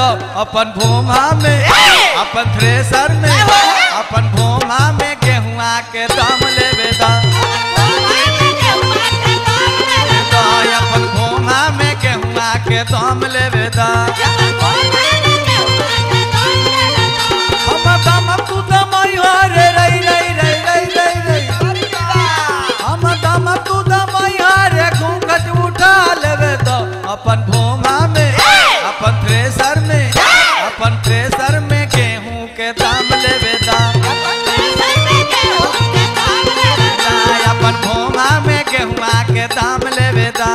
दो अपन भूमा में, अपन थ्रेसर में, अपन भूमा में गेहुआ के दाम लेवे दो, अपन भूमा में गेहुआ के दाम लेवे दो। हम दाम तू दाम रे रई रई रई रई रई रई, हम दाम तू दाम रे घूंघट उठा लेवे दो अपन भूमा में, अपन थ्रेसर में, अपन थ्रेसर में गेहूं के दाम लेवे दा, अपन भूमा में गेहुआ के दाम लेवे दा।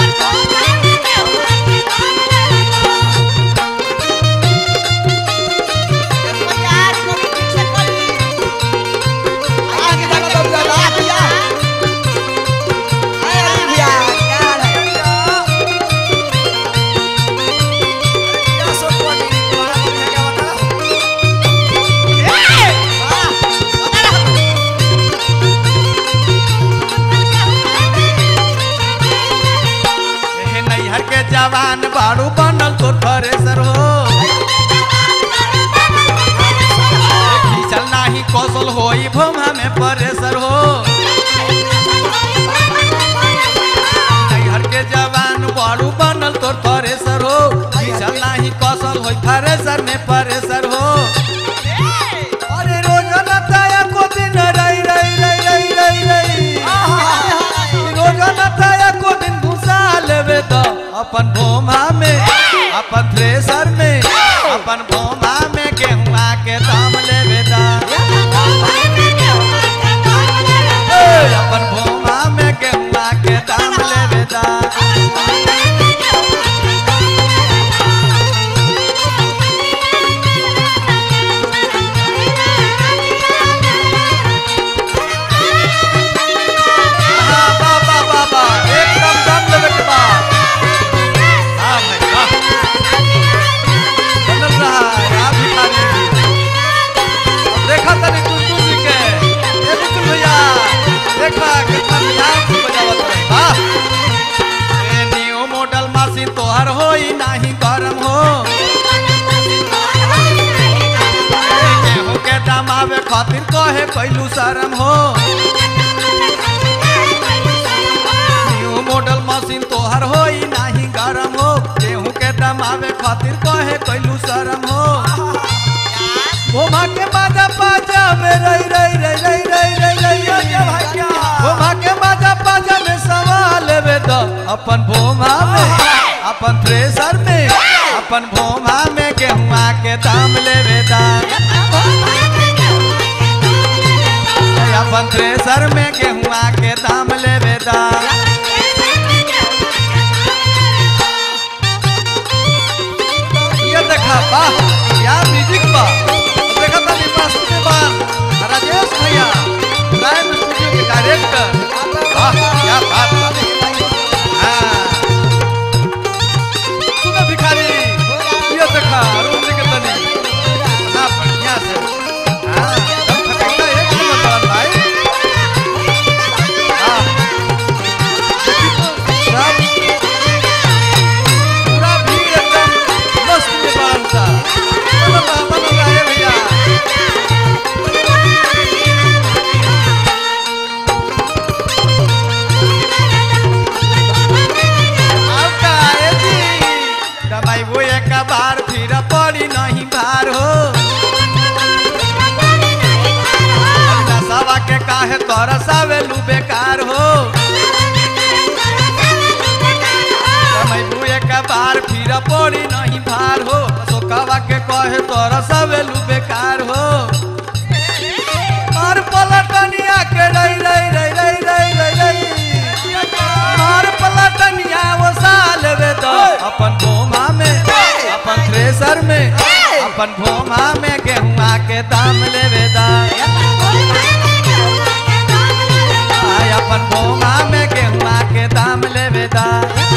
जवान बाड़ू बनल तो थ्रेसर हो, खींचल नाही कौशल होई भूमा में परेसर हो। नैहर के जवान बाड़ू बनल तो थ्रेसर हो, खींचल नाही कौशल होई थ्रेसर में परेसर हो। अरे रोजाना ताया को दिन रई रई रई रई रई रई, रोजाना ताया को दिन घुसा लेवे दो अपन भूमा में, अपन थ्रेसर में, अपन भूमा में गेहुआ के दाम लेवे दा, अपन भूमा में गेहुआ के दाम लेवे दा। बाबा बाबा एकदम दाम लेवे के बा, देखा तनी कुलकुल जी के, ये कुल भैया देखा कितना मिजाज बजावत है। वाह, ए न्यू मॉडल मशीन तोहर होई नाही गरम हो, गेहूं के दाम आवे खातिर कहे कैलू शरम हो। न्यू मॉडल मशीन तोहर होई नाही गरम हो, गेहूं के दाम आवे खातिर कहे कैलू शरम हो। भूमा के बाजा बाजा में रई रई रई रई रई रई रई, भूमा के बाजा बाजा में सवाल लेवे दो अपन भूमा में, अपन थ्रेसर में, अपन भूमा में गेहुआ के दाम लेवे दा, अपन थ्रेसर में गेहुआ के दाम लेवे दा। ये देखा वाह क्या म्यूजिक बा, देखा था निपास के बाद राजेश भैया प्राइम स्टूडियो के डायरेक्टर, वाह क्या बात है। हाँ सुनो भिखारी, ये देखा अरुण जी के तनी ना बढ़िया से, हाँ दम खटका एक नंबर भाई। हाँ सब पूरा भीड़ एकदम मस्त में बनता, बनो गाए भैया। दबाई वो एक बार फिर पड़ी नहीं बार हो, सवा के काहे तोरा सावेलू बेकार हो। दबाई वो एक बार फिर पड़ी नहीं बार हो, सोकावा के कहे तोरा सावेलू बेकार हो। मार पलटनिया के रई रई रई रई रई रई रई, मार पलटनिया वो साल वे दो अपन भूमा में, अपन थ्रेसर में, अपन भूमा में गेहुआ के दाम लेवे दा, अपन भूमा में गेहुआ के दाम लेवे दा।